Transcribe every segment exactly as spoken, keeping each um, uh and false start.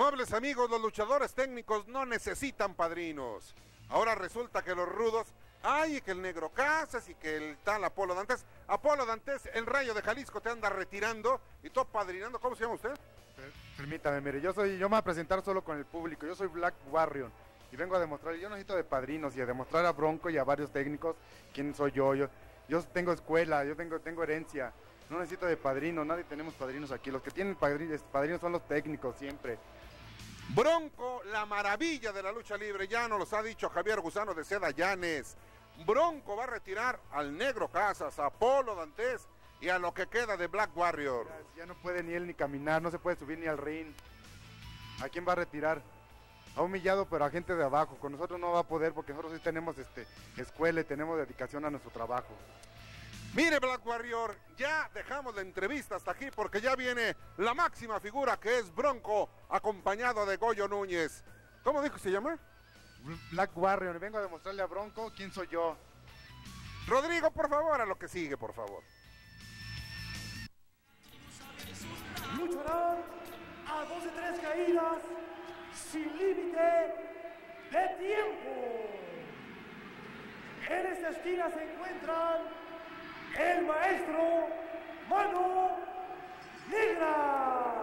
Amables amigos, los luchadores técnicos no necesitan padrinos. Ahora resulta que los rudos, ay, que el Negro Casas y que el tal Apolo Dantes. Apolo Dantes, el Rayo de Jalisco te anda retirando y tú padrinando. ¿Cómo se llama usted? Permítame, mire, yo soy, yo me voy a presentar solo con el público. Yo soy Black Warrior y vengo a demostrar, yo no necesito de padrinos y a demostrar a Bronco y a varios técnicos quién soy yo. Yo, yo tengo escuela, yo tengo, tengo herencia. No necesito de padrinos, nadie tenemos padrinos aquí. Los que tienen padrinos, padrinos son los técnicos siempre. Bronco, la maravilla de la lucha libre, ya nos los ha dicho Javier Gusano de Seda Llanes. Bronco va a retirar al Negro Casas, a Apolo Dantes y a lo que queda de Black Warrior. Ya, ya no puede ni él ni caminar, no se puede subir ni al ring. ¿A quién va a retirar? Ha humillado pero a gente de abajo. Con nosotros no va a poder porque nosotros sí tenemos este, escuela y tenemos dedicación a nuestro trabajo. Mire, Black Warrior, ya dejamos la entrevista hasta aquí porque ya viene la máxima figura que es Bronco, acompañado de Goyo Núñez. ¿Cómo dijo que se llama? Black Warrior, y vengo a demostrarle a Bronco quién soy yo. Rodrigo, por favor, a lo que sigue, por favor. Lucharán a doce tres caídas sin límite de tiempo. En esta esquina se encuentran el maestro Mano Negra.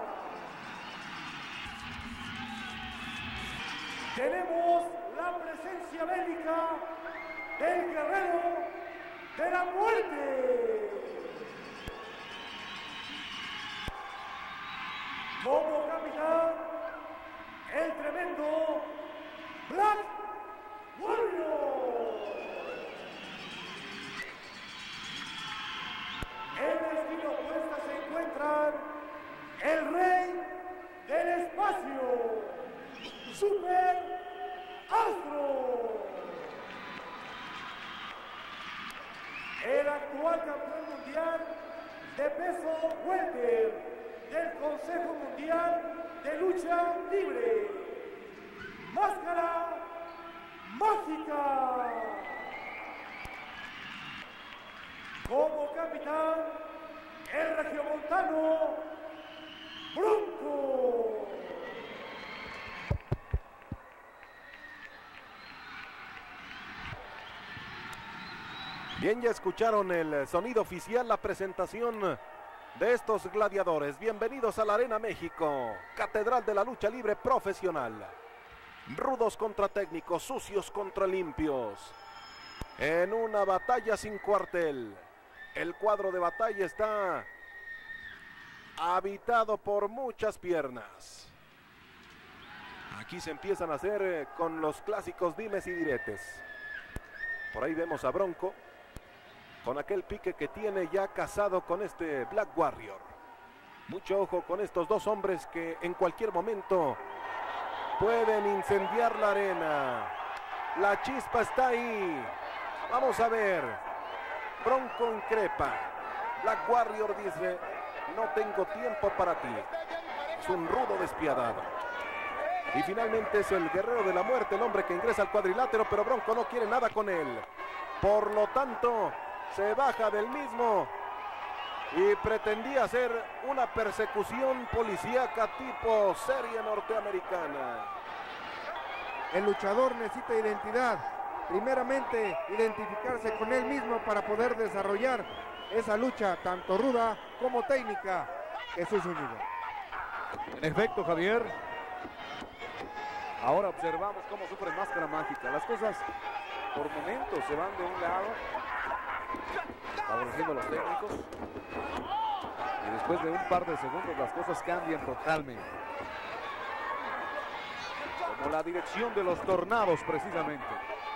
Tenemos la presencia bélica del guerrero de la muerte. Como capitán, el tremendo Black Warrior. En la esquina opuesta se encuentran el rey del espacio, Super Astro. El actual campeón mundial de peso welter del Consejo Mundial de Lucha Libre, Máscara Mágica. Como capitán, el regiomontano Bronco. Bien, ya escucharon el sonido oficial, la presentación de estos gladiadores. Bienvenidos a la Arena México, Catedral de la Lucha Libre Profesional. Rudos contra técnicos, sucios contra limpios. En una batalla sin cuartel. El cuadro de batalla está habitado por muchas piernas. Aquí se empiezan a hacer eh, con los clásicos dimes y diretes. Por ahí vemos a Bronco con aquel pique que tiene ya casado con este Black Warrior. Mucho ojo con estos dos hombres que en cualquier momento pueden incendiar la arena. La chispa está ahí. Vamos a ver. Bronco increpa. Black Warrior dice: no tengo tiempo para ti. Es un rudo despiadado. Y finalmente es el guerrero de la muerte, el hombre que ingresa al cuadrilátero, pero Bronco no quiere nada con él. Por lo tanto, se baja del mismo y pretendía hacer una persecución policíaca tipo serie norteamericana. El luchador necesita identidad. Primeramente, identificarse con él mismo para poder desarrollar esa lucha tanto ruda como técnica. Jesús Zúñiga. En efecto, Javier. Ahora observamos cómo sufre Máscara Mágica. Las cosas por momentos se van de un lado, favoreciendo a los técnicos. Y después de un par de segundos las cosas cambian totalmente. Como la dirección de los tornados, precisamente.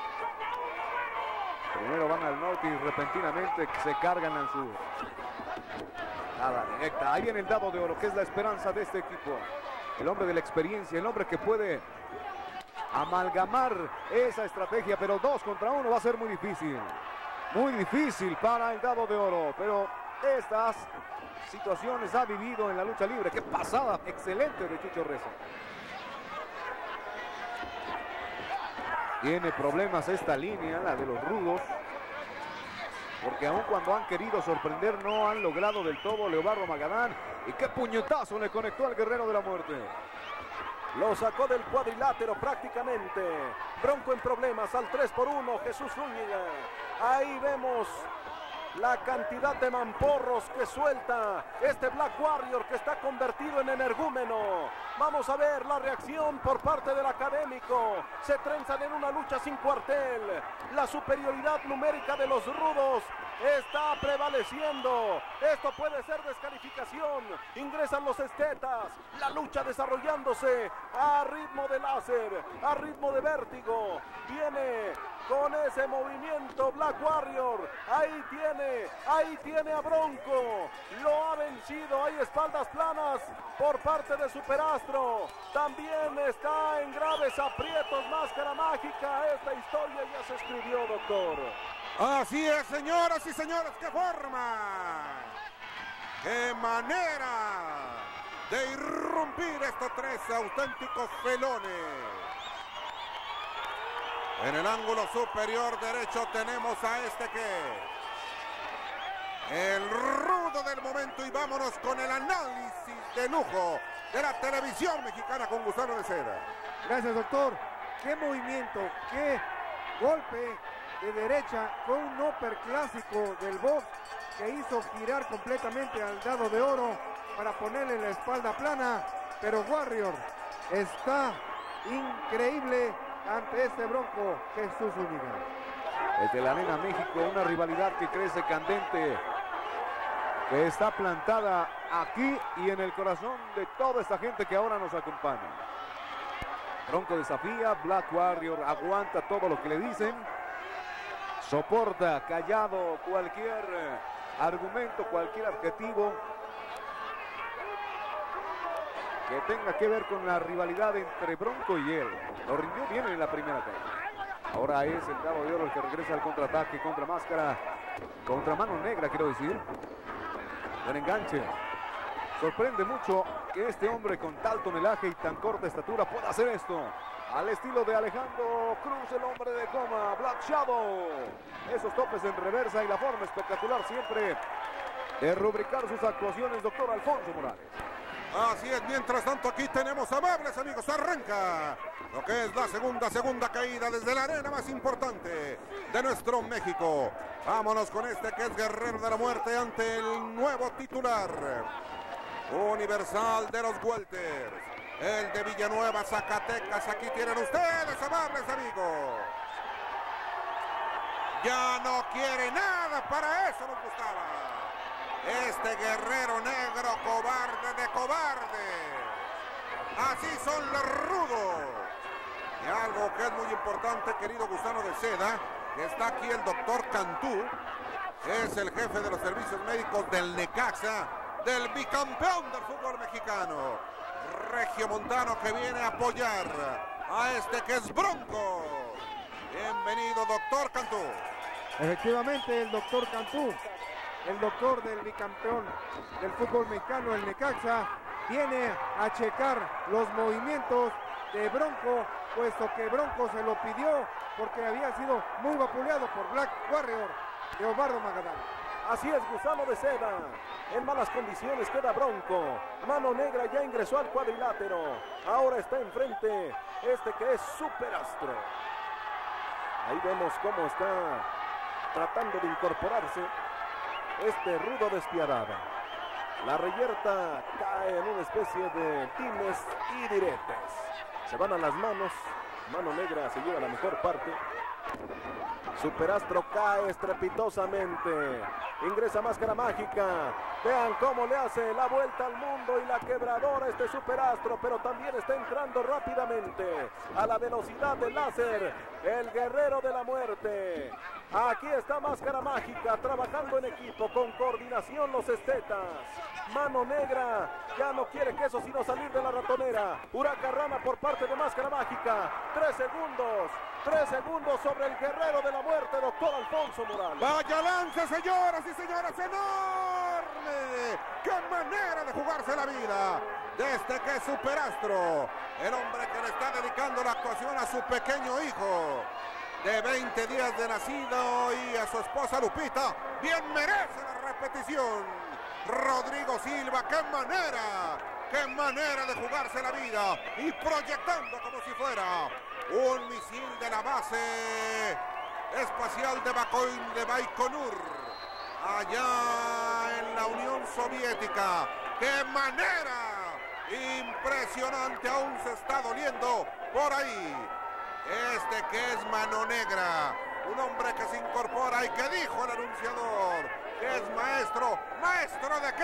Primero van al norte y repentinamente se cargan al sur. Nada directa. Ahí viene el dado de oro, que es la esperanza de este equipo. El hombre de la experiencia, el hombre que puede amalgamar esa estrategia, pero dos contra uno va a ser muy difícil. Muy difícil para el dado de oro, pero estas situaciones ha vivido en la lucha libre. Qué pasada excelente de Chucho Reza. Tiene problemas esta línea, la de los rudos, porque aun cuando han querido sorprender no han logrado del todo. Leobardo Magadán, y qué puñetazo le conectó al guerrero de la muerte. Lo sacó del cuadrilátero prácticamente. Bronco en problemas al tres por uno. Jesús Zúñiga. Ahí vemos la cantidad de mamporros que suelta este Black Warrior, que está convertido en energúmeno. Vamos a ver la reacción por parte del académico. Se trenzan en una lucha sin cuartel. La superioridad numérica de los rudos está prevaleciendo. Esto puede ser descalificación. Ingresan los estetas. La lucha desarrollándose a ritmo de láser, a ritmo de vértigo. Viene con ese movimiento Black Warrior. Ahí tiene, ahí tiene a Bronco. Lo ha vencido. Hay espaldas planas por parte de Superastro. También está en graves aprietos Máscara Mágica. Esta historia ya se escribió, doctor. Así es, señoras y señores, qué forma, qué manera de irrumpir estos tres auténticos felones. En el ángulo superior derecho tenemos a este que, el rudo del momento, y vámonos con el análisis de lujo de la televisión mexicana con Gusano de Seda. Gracias, doctor. Qué movimiento, qué golpe de derecha con un upper clásico del box que hizo girar completamente al Dado de Oro para ponerle la espalda plana, pero Warrior está increíble ante este Bronco Jesús Zúñiga. Desde la Arena México, una rivalidad que crece candente, que está plantada aquí y en el corazón de toda esta gente que ahora nos acompaña. Bronco desafía, Black Warrior aguanta todo lo que le dicen, soporta callado cualquier argumento, cualquier adjetivo que tenga que ver con la rivalidad entre Bronco y él. Lo rindió bien en la primera caída. Ahora es el Dado de Oro el que regresa al contraataque contra Máscara, contra Mano Negra, quiero decir. Buen enganche. Sorprende mucho que este hombre con tal tonelaje y tan corta estatura pueda hacer esto. Al estilo de Alejandro Cruz, el hombre de goma, Black Shadow. Esos topes en reversa y la forma espectacular siempre de rubricar sus actuaciones, doctor Alfonso Morales. Así es, mientras tanto aquí tenemos amables amigos, arranca lo que es la segunda, segunda caída desde la arena más importante de nuestro México. Vámonos con este que es Guerrero de la Muerte ante el nuevo titular universal de los welters, el de Villanueva, Zacatecas. Aquí tienen ustedes, amables amigos. Ya no quiere nada, para eso nos gustaba. Este guerrero negro, cobarde de cobarde. Así son los rudos. Y algo que es muy importante, querido Gusano de Seda, que está aquí el doctor Cantú, es el jefe de los servicios médicos del Necaxa, del bicampeón del fútbol mexicano, regiomontano, que viene a apoyar a este que es Bronco. Bienvenido, doctor Cantú. Efectivamente, el doctor Cantú, el doctor del bicampeón del fútbol mexicano, el Necaxa, viene a checar los movimientos de Bronco, puesto que Bronco se lo pidió porque había sido muy vapuleado por Black Warrior de Osvaldo Magadán. Así es, Gusano de Seda. En malas condiciones queda Bronco. Mano Negra ya ingresó al cuadrilátero. Ahora está enfrente este que es Superastro. Ahí vemos cómo está tratando de incorporarse este rudo despiadado. La reyerta cae en una especie de dimes y diretes. Se van a las manos. Mano Negra se lleva la mejor parte. Superastro cae estrepitosamente. Ingresa Máscara Mágica. Vean cómo le hace la vuelta al mundo y la quebradora este Superastro, pero también está entrando rápidamente a la velocidad del láser el Guerrero de la Muerte. Aquí está Máscara Mágica trabajando en equipo, con coordinación los estetas. Mano Negra ya no quiere queso sino salir de la ratonera. Huracarrana por parte de Máscara Mágica. Tres segundos. Tres segundos sobre el Guerrero de la Muerte, doctor Alfonso Morales. Vaya lance, señoras y señores, enorme. ¡Qué manera de jugarse la vida! De este que es Superastro, el hombre que le está dedicando la actuación a su pequeño hijo de veinte días de nacido y a su esposa Lupita. Bien merece la repetición. Rodrigo Silva, qué manera ¡Qué manera de jugarse la vida! Y proyectando como si fuera un misil de la base espacial de, Bakoin, de Baikonur, allá en la Unión Soviética. ¡Qué manera! Impresionante, aún se está doliendo por ahí. Este que es Mano Negra, un hombre que se incorpora y que dijo el anunciador que es maestro. ¿Maestro de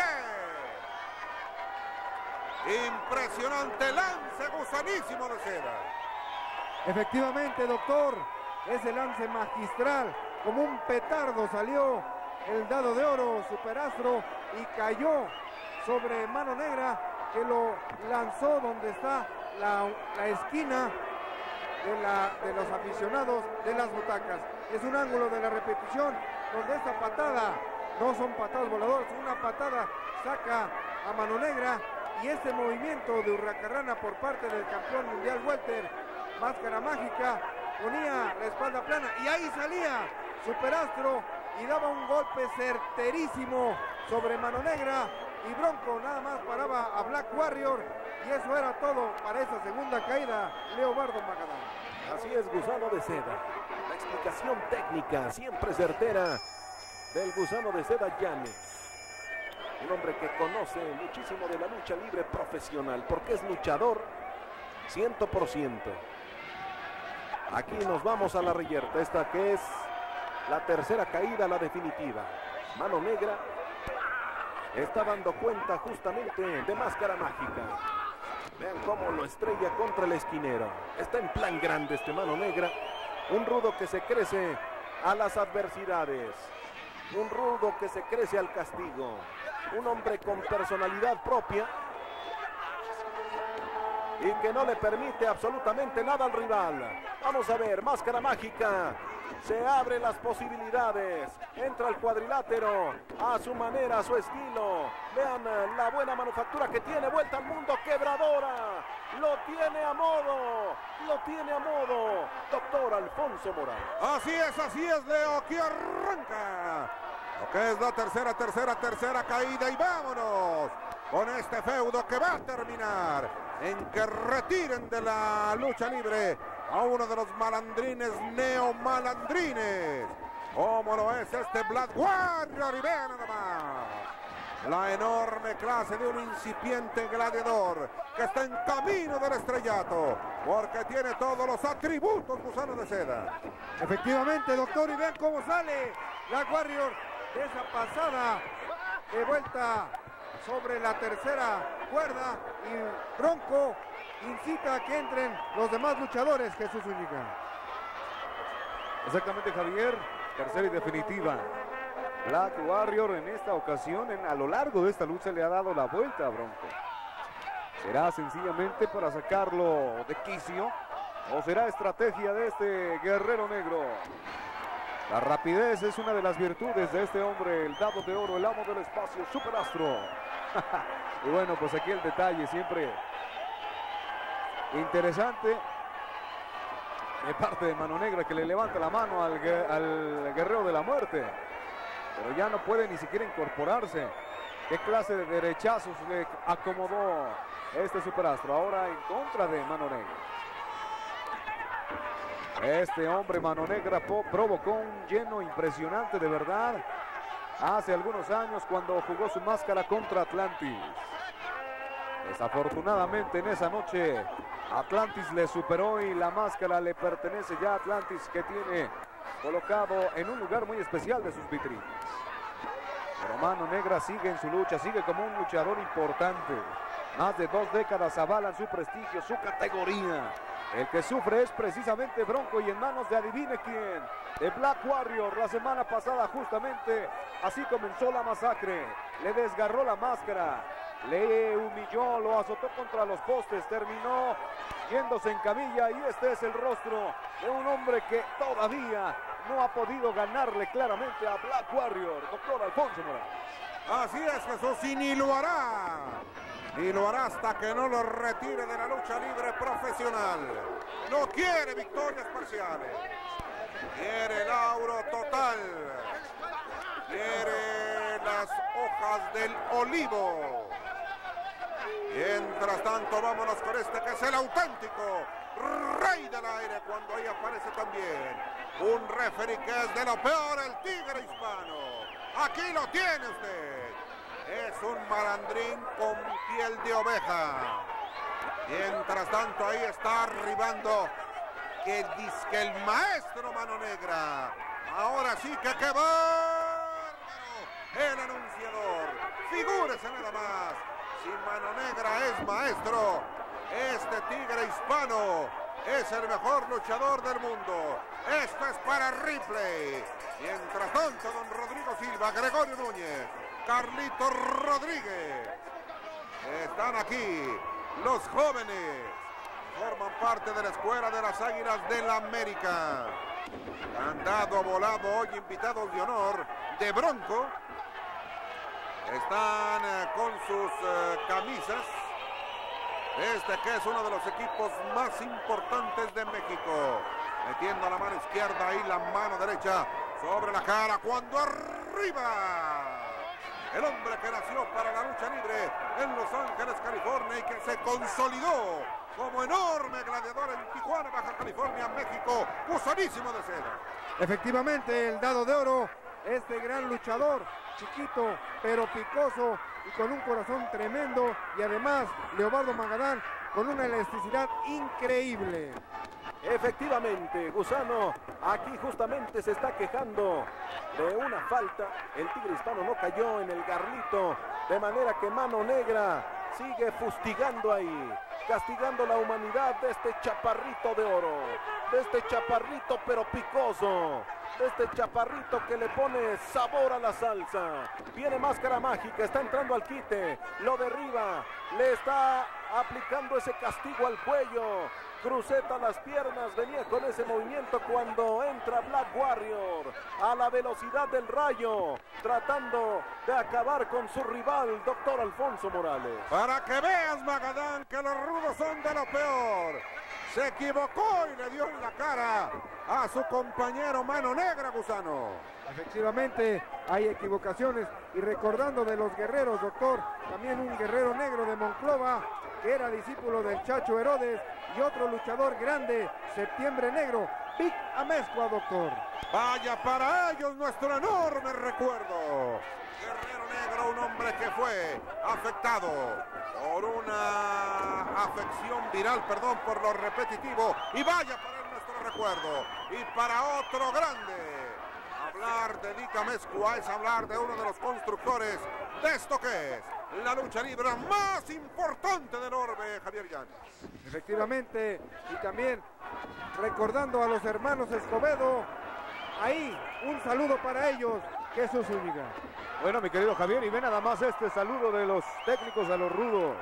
qué? Impresionante lance, gusanísimo de seda. Efectivamente, doctor, ese lance magistral, como un petardo salió el dado de oro Superastro y cayó sobre Mano Negra, que lo lanzó donde está la, la esquina de, la, de los aficionados de las butacas. Es un ángulo de la repetición donde esta patada, no son patadas voladoras, una patada saca a Mano Negra, y este movimiento de hurracarrana por parte del campeón mundial welter, Máscara Mágica, ponía la espalda plana y ahí salía Superastro y daba un golpe certerísimo sobre Mano Negra, y Bronco nada más paraba a Black Warrior, y eso era todo para esa segunda caída. Leobardo Magadán. Así es, Gusano de Seda. La explicación técnica siempre certera del Gusano de Seda Llanes. Un hombre que conoce muchísimo de la lucha libre profesional, porque es luchador cien por ciento. Aquí nos vamos a la reyerta, esta que es la tercera caída, la definitiva. Mano Negra está dando cuenta justamente de Máscara Mágica. Vean cómo lo estrella contra el esquinero. Está en plan grande este Mano Negra. Un rudo que se crece a las adversidades. Un rudo que se crece al castigo. Un hombre con personalidad propia y que no le permite absolutamente nada al rival. Vamos a ver, Máscara Mágica. Se abren las posibilidades. Entra al cuadrilátero a su manera, a su estilo. Vean la buena manufactura que tiene. Vuelta al mundo, quebradora. Lo tiene a modo. Lo tiene a modo. Doctor Alfonso Morales. Así es, así es, Leo. Aquí arranca lo que es la tercera, tercera, tercera caída. Y vámonos con este feudo que va a terminar en que retiren de la lucha libre a uno de los malandrines, neomalandrines, como lo es este Black Warrior. Y vean nada más la enorme clase de un incipiente gladiador que está en camino del estrellato, porque tiene todos los atributos Gusano de Seda. Efectivamente, doctor, y vean cómo sale Black Warrior de esa pasada de vuelta sobre la tercera cuerda, y Bronco incita a que entren los demás luchadores. Jesús Zúñiga. Exactamente, Javier. Tercera y definitiva. Black Warrior en esta ocasión, en, a lo largo de esta lucha, le ha dado la vuelta a Bronco. ¿Será sencillamente para sacarlo de quicio o será estrategia de este guerrero negro? La rapidez es una de las virtudes de este hombre, el dado de oro, el amo del espacio, Superastro. Y bueno, pues aquí el detalle siempre interesante de parte de Mano Negra, que le levanta la mano al, al guerrero de la muerte, pero ya no puede ni siquiera incorporarse. ¿Qué clase de derechazos le acomodó este Superastro? Ahora en contra de Mano Negra. Este hombre, Mano Negra, provocó un lleno impresionante de verdad hace algunos años cuando jugó su máscara contra Atlantis. Desafortunadamente en esa noche Atlantis le superó y la máscara le pertenece ya a Atlantis, que tiene colocado en un lugar muy especial de sus vitrinas. Pero Mano Negra sigue en su lucha, sigue como un luchador importante. Más de dos décadas avalan su prestigio, su categoría. El que sufre es precisamente Bronco, y en manos de adivine quién, de Black Warrior. La semana pasada justamente así comenzó la masacre. Le desgarró la máscara, le humilló, lo azotó contra los postes, terminó yéndose en camilla, y este es el rostro de un hombre que todavía no ha podido ganarle claramente a Black Warrior, doctor Alfonso Morales. Así es, Jesús, y ni lo hará. Y lo hará hasta que no lo retire de la lucha libre profesional. No quiere victorias parciales. Quiere el auro total. Quiere las hojas del olivo. Mientras tanto, vámonos con este que es el auténtico rey del aire, cuando ahí aparece también un referee que es de lo peor, el Tigre Hispano. Aquí lo tiene usted. Es un malandrín con piel de oveja. Mientras tanto, ahí está arribando que dice el maestro Mano Negra. Ahora sí que qué bárbaro el anunciador. Figúrese nada más. Si Mano Negra es maestro, este Tigre Hispano es el mejor luchador del mundo. Esto es para Ripley. Mientras tanto, don Rodrigo Silva, Gregorio Núñez, Carlito Rodríguez. Están aquí los jóvenes. Forman parte de la escuela de las Águilas del la América. Han dado volado hoy invitados de honor de Bronco. Están eh, con sus eh, camisas. Este que es uno de los equipos más importantes de México. Metiendo la mano izquierda y la mano derecha sobre la cara. Cuando arriba. El hombre que nació para la lucha libre en Los Ángeles, California, y que se consolidó como enorme gladiador en Tijuana, Baja California, México. Gusanísimo de seda. Efectivamente, el Dado de Oro, este gran luchador, chiquito pero picoso y con un corazón tremendo, y además Leobardo Magadán con una elasticidad increíble. Efectivamente, Gusano aquí justamente se está quejando de una falta. El Tigre Hispano no cayó en el garlito, de manera que Mano Negra sigue fustigando ahí, castigando la humanidad de este chaparrito de oro, de este chaparrito pero picoso, de este chaparrito que le pone sabor a la salsa. Viene Máscara Mágica, está entrando al quite, lo derriba, le está aplicando ese castigo al cuello, cruceta las piernas, venía con ese movimiento cuando entra Black Warrior a la velocidad del rayo, tratando de acabar con su rival, doctor Alfonso Morales. Para que veas, Magadán, que los rudos son de lo peor. Se equivocó y le dio en la cara a su compañero Mano Negra, Gusano. Efectivamente, hay equivocaciones, y recordando de los guerreros, doctor, también un guerrero negro de Monclova, que era discípulo del Chacho Herodes, y otro luchador grande, Septiembre Negro, Vic Amezcua, doctor. Vaya para ellos nuestro enorme recuerdo. Guerrero Negro, un hombre que fue afectado por una afección viral, perdón por lo repetitivo, y vaya para él nuestro recuerdo. Y para otro grande, hablar de Vic Amezcua es hablar de uno de los constructores de esto que es la lucha libre más importante del orbe, Javier Llanes. Efectivamente, y también recordando a los hermanos Escobedo, ahí un saludo para ellos, Jesús Zúñiga. Bueno, mi querido Javier, y ve nada más este saludo de los técnicos a los rudos.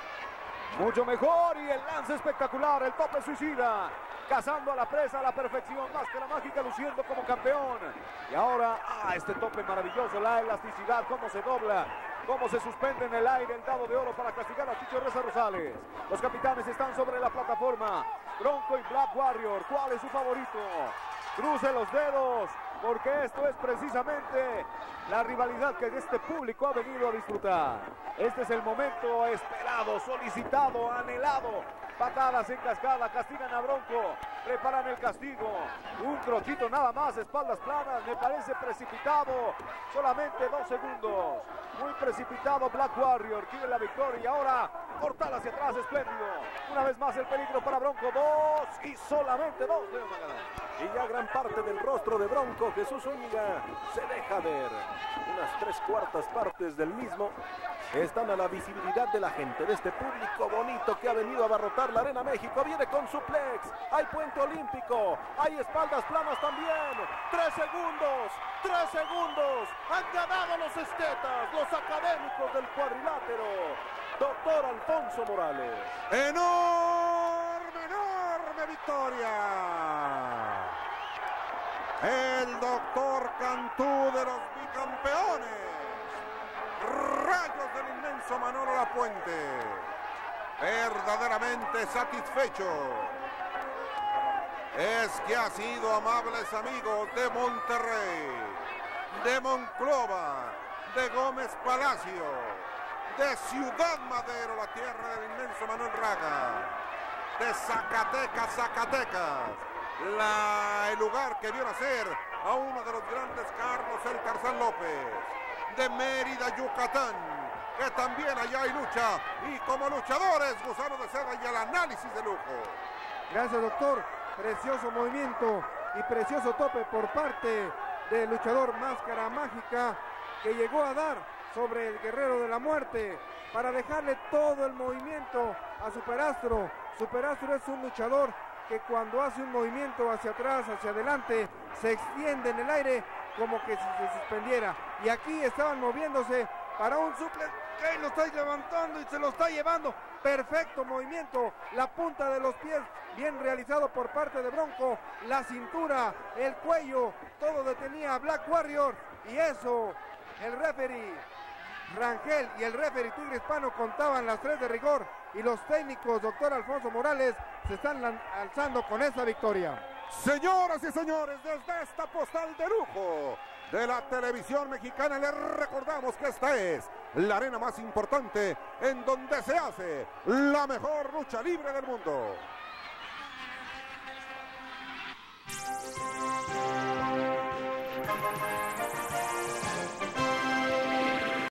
Mucho mejor, y el lance espectacular, el tope suicida, cazando a la presa a la perfección, Máscara Mágica luciendo como campeón. Y ahora, ah, este tope maravilloso, la elasticidad, cómo se dobla, cómo se suspende en el aire el Dado de Oro para castigar a Chicho Reza Rosales. Los capitanes están sobre la plataforma, Bronco y Black Warrior. ¿Cuál es su favorito? Cruce los dedos, porque esto es precisamente la rivalidad que este público ha venido a disfrutar. Este es el momento esperado, solicitado, anhelado. Patadas en cascada, castigan a Bronco, preparan el castigo. Un crochito nada más, espaldas planas, me parece precipitado. Solamente dos segundos. Muy precipitado Black Warrior, quiere la victoria. Y ahora, cortar hacia atrás, espléndido. Una vez más el peligro para Bronco, dos y solamente dos. Leo Magadán. Y ya gran parte del rostro de Bronco, Jesús Zúñiga, se deja ver. Unas tres cuartas partes del mismo están a la visibilidad de la gente, de este público bonito que ha venido a abarrotar la Arena México. Viene con suplex, hay puente olímpico, hay espaldas planas también. Tres segundos, tres segundos. Han ganado los estetas, los académicos del cuadrilátero. Doctor Alfonso Morales. Enorme, enorme victoria. El doctor Cantú de los bicampeones. Rayos del inmenso Manolo Lapuente. Verdaderamente satisfecho. Es que ha sido, amables amigos de Monterrey, de Monclova, de Gómez Palacio, de Ciudad Madero, la tierra del inmenso Manuel Raga, de Zacatecas, Zacatecas, la, el lugar que vio nacer a uno de los grandes Carlos el Tarzán López, de Mérida, Yucatán, que también allá hay lucha, y como luchadores, Gusano de Seda y el análisis de lujo. Gracias, doctor. Precioso movimiento y precioso tope por parte del luchador Máscara Mágica, que llegó a dar sobre el Guerrero de la Muerte para dejarle todo el movimiento a Superastro. Superastro es un luchador que cuando hace un movimiento hacia atrás, hacia adelante, se extiende en el aire como que si se suspendiera. Y aquí estaban moviéndose para un suplex, que lo está levantando y se lo está llevando. Perfecto movimiento, la punta de los pies bien realizado por parte de Bronco, la cintura, el cuello, todo detenía a Black Warrior, y eso, el referee Rangel y el referee Tigre Hispano contaban las tres de rigor, y los técnicos doctor Alfonso Morales se están alzando con esa victoria. Señoras y señores, desde esta postal de lujo de la televisión mexicana, les recordamos que esta es la arena más importante en donde se hace la mejor lucha libre del mundo.